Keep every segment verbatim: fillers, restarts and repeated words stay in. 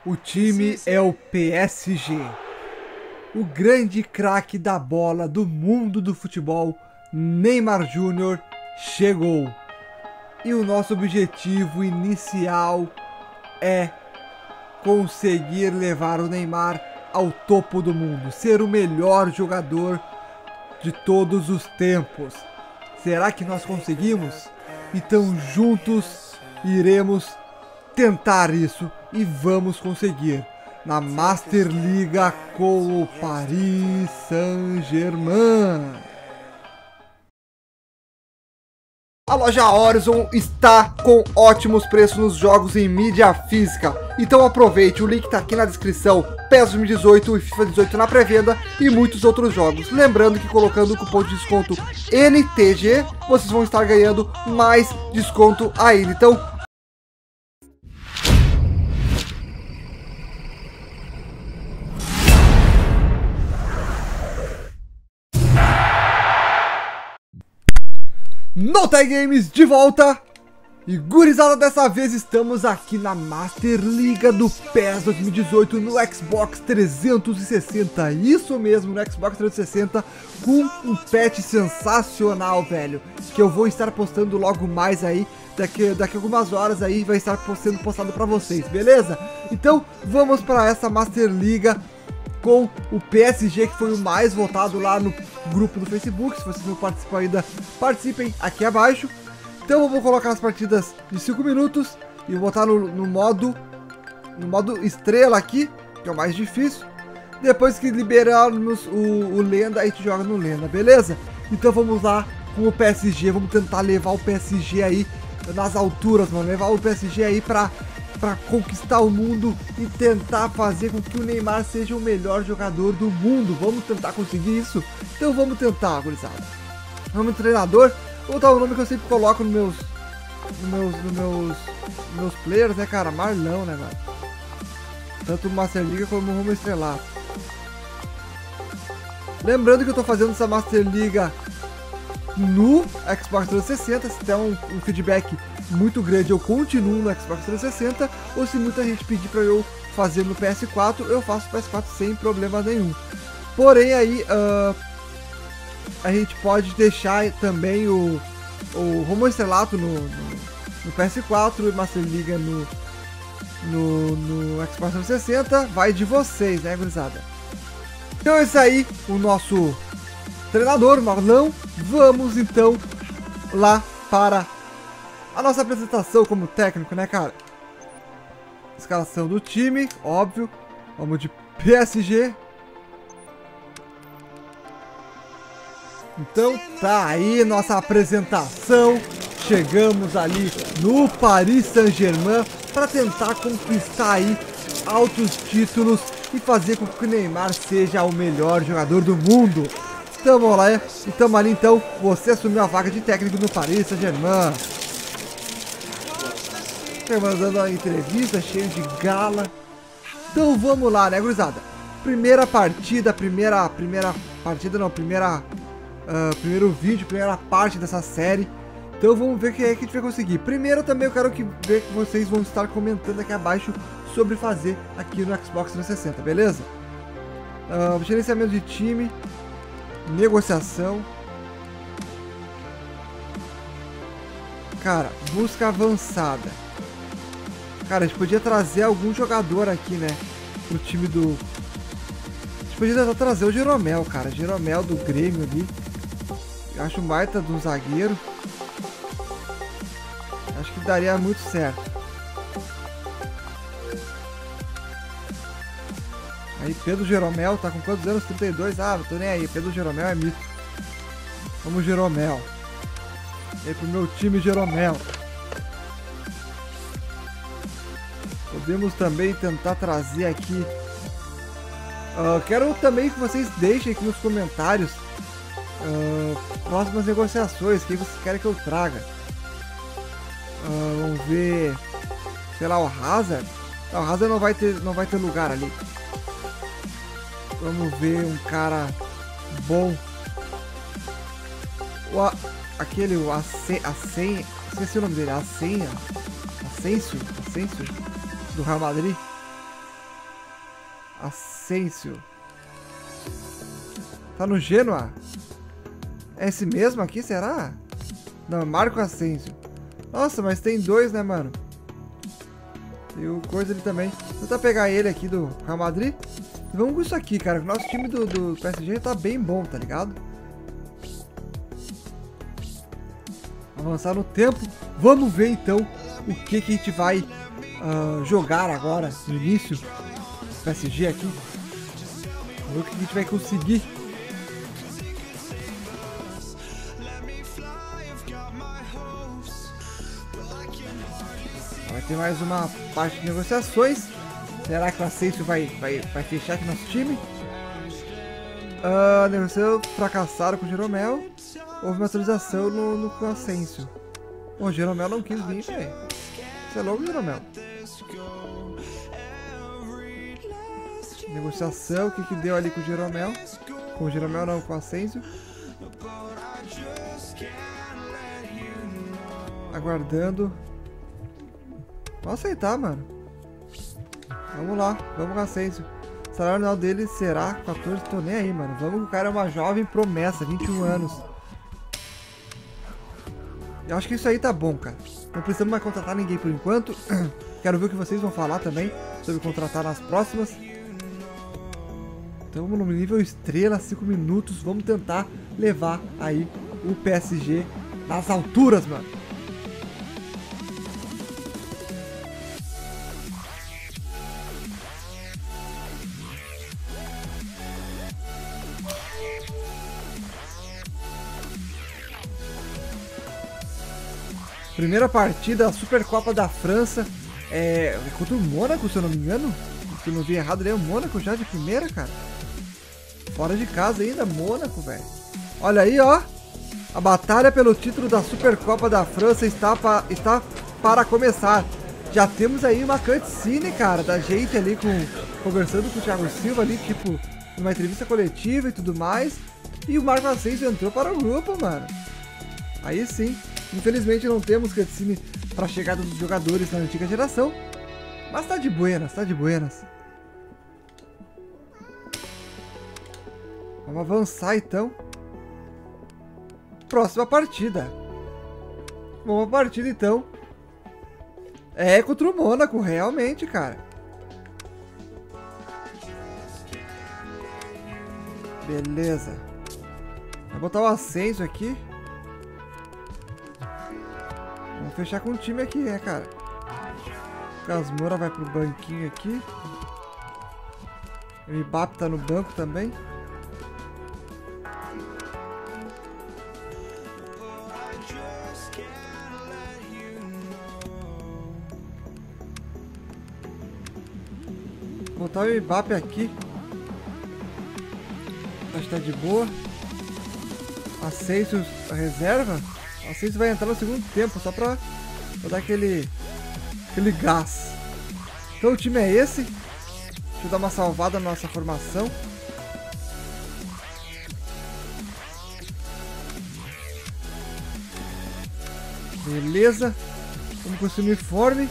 O time é o P S G. O grande craque da bola do mundo do futebol, Neymar Júnior, chegou. E o nosso objetivo inicial é conseguir levar o Neymar ao topo do mundo, ser o melhor jogador de todos os tempos. Será que nós conseguimos? Então juntos iremos tentar isso e vamos conseguir na Master Liga com o Paris Saint-Germain. A loja Horizon está com ótimos preços nos jogos em mídia física. Então aproveite, o link está aqui na descrição. P E S dois mil e dezoito e FIFA dezoito na pré-venda e muitos outros jogos. Lembrando que colocando o cupom de desconto N T G, vocês vão estar ganhando mais desconto ainda. Então, Notay Games de volta! E gurizada, dessa vez estamos aqui na Master Liga do P E S dois mil e dezoito no Xbox trezentos e sessenta. Isso mesmo, no Xbox trezentos e sessenta, com um patch sensacional, velho. Que eu vou estar postando logo mais aí, daqui, daqui a algumas horas aí vai estar sendo postado pra vocês, beleza? Então vamos para essa Master Liga com o P S G, que foi o mais votado lá no grupo do Facebook. Se vocês não participam ainda, participem aqui abaixo. Então eu vou colocar as partidas de cinco minutos e vou botar no, no modo no modo estrela aqui, que é o mais difícil. Depois que liberarmos o, o lenda, a gente joga no lenda, beleza? Então vamos lá com o P S G, vamos tentar levar o P S G aí nas alturas, mano. Levar o P S G aí pra, pra conquistar o mundo e tentar fazer com que o Neymar seja o melhor jogador do mundo. Vamos tentar conseguir isso? Então vamos tentar, gurizada. Vamos treinador. Vou botar o nome que eu sempre coloco nos meus, nos meus, nos meus, nos meus players, né, cara? Marlão, né, mano? Tanto no Master Liga como no Rumo Estrelato. Lembrando que eu tô fazendo essa Master Liga no Xbox trezentos e sessenta. Se der um, um feedback muito grande, eu continuo no Xbox trezentos e sessenta. Ou se muita gente pedir pra eu fazer no P S quatro, eu faço P S quatro sem problema nenhum. Porém, aí... Uh, a gente pode deixar também o, o Rumo Estrelato no, no, no P S quatro e Master Liga no, no, no Xbox trezentos e sessenta. Vai de vocês, né, gurizada? Então é isso aí, o nosso treinador, Marlão. Vamos então lá para a nossa apresentação como técnico, né, cara? Escalação do time, óbvio. Vamos de P S G. Então tá aí nossa apresentação. Chegamos ali no Paris Saint-Germain para tentar conquistar aí altos títulos e fazer com que o Neymar seja o melhor jogador do mundo. Então vamos lá, e estamos ali então. Você assumiu a vaga de técnico no Paris Saint-Germain. Mandando uma entrevista cheio de gala. Então vamos lá, né, gurizada? Primeira partida, primeira, primeira partida não, primeira... Uh, primeiro vídeo, primeira parte dessa série. Então vamos ver o que é que a gente vai conseguir. Primeiro também eu quero que, ver que vocês vão estar comentando aqui abaixo sobre fazer aqui no Xbox trezentos e sessenta, beleza? Uh, gerenciamento de time, negociação. Cara, busca avançada. Cara, a gente podia trazer algum jogador aqui, né? Pro time do... A gente podia trazer o Jeromel, cara. Jeromel do Grêmio ali. Eu acho um baita de um zagueiro. Acho que daria muito certo. Aí Pedro Jeromel tá com quantos anos? trinta e dois. Ah, não tô nem aí. Pedro Jeromel é mito. Vamos Jeromel. E aí pro meu time Jeromel. Podemos também tentar trazer aqui. Uh, quero também que vocês deixem aqui nos comentários Uh, próximas negociações, quem vocês querem que eu traga. Uh, vamos ver, sei lá, o Hazard. Não, o Hazard não vai ter, não vai ter lugar ali. Vamos ver um cara bom. O, a, aquele, o Asen, Asen, esqueci o nome dele, Asenha, Asensio, Asensio, do Real Madrid. Asensio. Tá no Genoa? É esse mesmo aqui, será? Não, é Marco Asensio. Nossa, mas tem dois, né, mano? E o coisa ali também. Vou tentar pegar ele aqui do Real Madrid. E vamos com isso aqui, cara. O nosso time do, do P S G tá bem bom, tá ligado? Avançar no tempo. Vamos ver, então, o que, que a gente vai uh, jogar agora, no início. P S G aqui. Vamos ver o que a gente vai conseguir. Vai ter mais uma parte de negociações. Será que o Asensio vai, vai, vai fechar aqui nosso time? Uh, negociação fracassaram com o Jeromel. Houve uma atualização no, no Asensio. Pô, o Jeromel não quis vir, velho. Você é louco, Jeromel? Negociação, o que que deu ali com o Jeromel? Com o Jeromel não, com o Asensio. Aguardando. Vamos aceitar, mano. Vamos lá, vamos com o Asensio. O salário anual dele será quatorze, tô nem aí, mano. Vamos que o cara é uma jovem promessa, vinte e um anos. Eu acho que isso aí tá bom, cara. Não precisamos mais contratar ninguém por enquanto. Quero ver o que vocês vão falar também sobre contratar nas próximas. Então vamos no nível estrela, cinco minutos. Vamos tentar levar aí o P S G nas alturas, mano. Primeira partida, a Supercopa da França, é contra o Mônaco, se eu não me engano. Se eu não vi errado, ele é o Mônaco já de primeira, cara. Fora de casa ainda, Mônaco, velho. Olha aí, ó. A batalha pelo título da Supercopa da França está, pa, está para começar. Já temos aí uma cutscene, cara, da gente ali com, conversando com o Thiago Silva ali, tipo, numa entrevista coletiva e tudo mais. E o Marco Asensio entrou para o grupo, mano. Aí sim. Infelizmente não temos cutscene para a chegada dos jogadores na antiga geração, mas tá de buenas, tá de buenas. Vamos avançar então. Próxima partida. Vamos pra partida então. É contra o Mônaco, realmente, cara. Beleza. Vou botar o Asensio aqui. Vamos fechar com o time aqui, né, cara? Casmora vai pro banquinho aqui. O Mbappé tá no banco também. Vou botar o Mbappé aqui. Acho que tá de boa. Asensio reserva. Asensio vai entrar no segundo tempo, só pra, pra dar aquele, aquele gás. Então o time é esse. Deixa eu dar uma salvada na nossa formação. Beleza. Vamos com esse uniforme.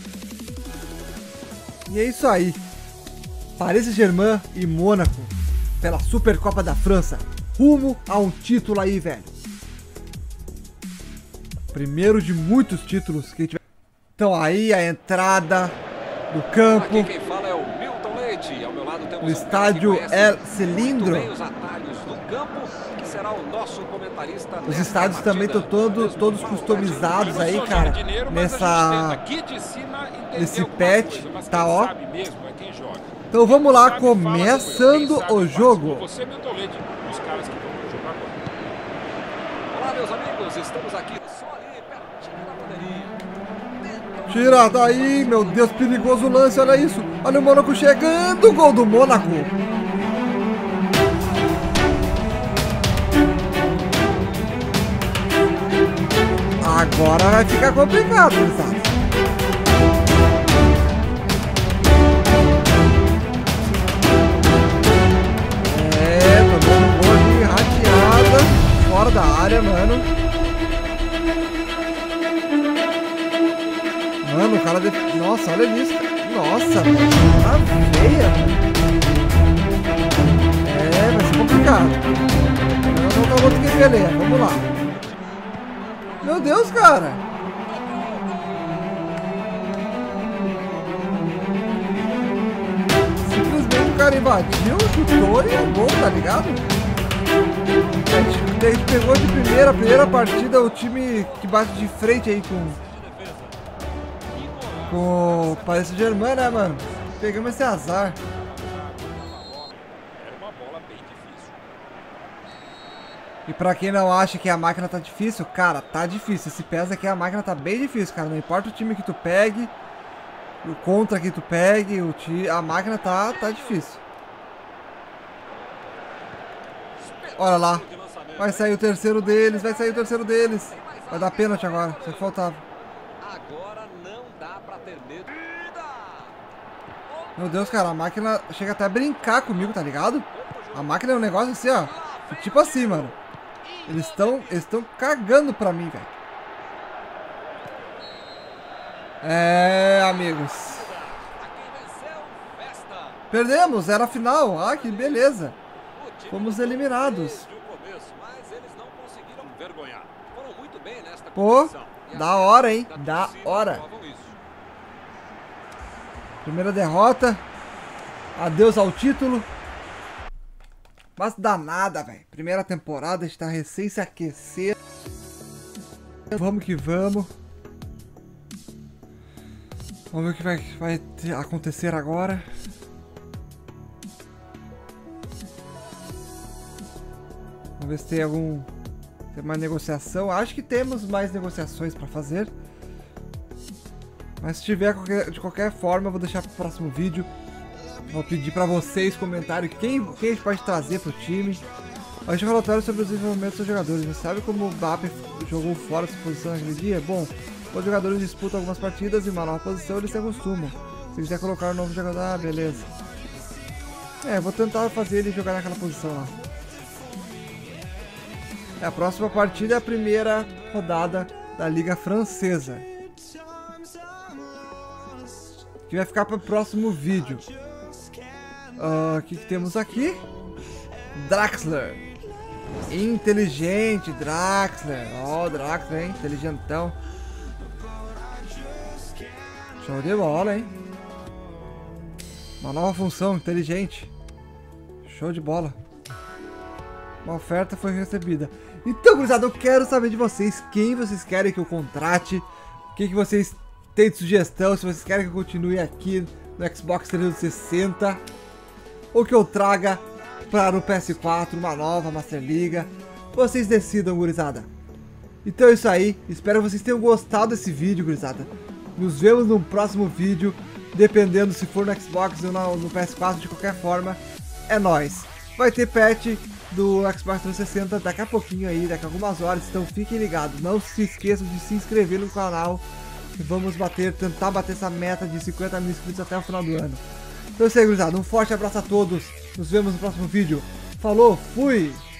E é isso aí. Paris Saint-Germain e Mônaco pela Supercopa da França. Rumo a um título aí, velho. Primeiro de muitos títulos que a gente vai... Então aí a entrada do campo. Aqui quem fala é o Milton Leite. Ao meu lado temos o estádio El Cilindro. Os atalhos do campo, que será o nosso comentarista. Os estádios também estão todos, todos customizados aí, cara. Nessa... Nesse patch, tá, ó. Então vamos lá, começando o jogo. Olá, meus amigos, estamos aqui só ali, pertinho da bandeirinha. Tira daí, meu Deus, perigoso lance, olha isso. Olha o Mônaco chegando, gol do Mônaco. Agora vai ficar complicado, sabe? É, tomando gol de rateada fora da área, mano. Mano, o cara... Def... Nossa, olha isso. Nossa, tá feia, mano. cara. Não tá outro que Pelé. Vamos lá. Meu Deus, cara. Simplesmente o cara invadiu, chutou e é gol, tá ligado? A gente pegou de primeira, primeira partida o time que bate de frente aí com... Com o Paris Saint-Germain, né, mano? Pegamos esse azar. Era uma bola bem difícil. E pra quem não acha que a máquina tá difícil, cara, tá difícil. Esse pesa aqui, a máquina tá bem difícil, cara. Não importa o time que tu pegue, o contra que tu pegue, o ti... a máquina tá, tá difícil. Olha lá. Vai sair o terceiro deles, vai sair o terceiro deles. Vai dar pênalti agora, só que faltava. Agora não dá pra ter medo. Meu Deus, cara, a máquina chega até a brincar comigo, tá ligado? A máquina é um negócio assim, ó. Tipo assim, mano. Eles estão eles estão cagando pra mim, velho. É, amigos. Perdemos, era a final. Ah, que beleza. Fomos eliminados. Pô, da hora, hein? Da hora. Primeira derrota. Adeus ao título. Mas dá nada, velho. Primeira temporada, está recém se aquecer. Vamos que vamos. Vamos ver o que vai, vai acontecer agora. Vamos ver se tem algum... Tem mais negociação. Acho que temos mais negociações para fazer. Mas se tiver qualquer, de qualquer forma, eu vou deixar para o próximo vídeo. Vou pedir para vocês comentários quem, quem a gente pode trazer para o time. Hoje um relatório sobre o desenvolvimento dos jogadores. Você sabe como o Mbappé jogou fora sua posição naquele dia? Bom, os jogadores disputam algumas partidas e uma nova posição eles se acostumam. Se quiser colocar um novo jogador, ah, beleza. É, vou tentar fazer ele jogar naquela posição lá. É, a próxima partida é a primeira rodada da Liga Francesa, que vai ficar para o próximo vídeo. O uh, que, que temos aqui? Draxler. Inteligente, Draxler. Ó, oh, Draxler, hein? Inteligentão. Show de bola, hein? Uma nova função, inteligente. Show de bola. Uma oferta foi recebida. Então, gurizada, eu quero saber de vocês. Quem vocês querem que eu contrate? O que, que vocês têm de sugestão? Se vocês querem que eu continue aqui no Xbox trezentos e sessenta. Ou que eu traga para o P S quatro uma nova Master Liga. Vocês decidam, gurizada. Então é isso aí. Espero que vocês tenham gostado desse vídeo, gurizada. Nos vemos no próximo vídeo. Dependendo se for no Xbox ou no, no P S quatro, de qualquer forma. É nóis. Vai ter patch do Xbox trezentos e sessenta daqui a pouquinho aí, daqui a algumas horas. Então fiquem ligados. Não se esqueçam de se inscrever no canal. E vamos bater, tentar bater essa meta de cinquenta mil inscritos até o final do ano. Então é isso aí, gurizada. Um forte abraço a todos. Nos vemos no próximo vídeo. Falou, fui!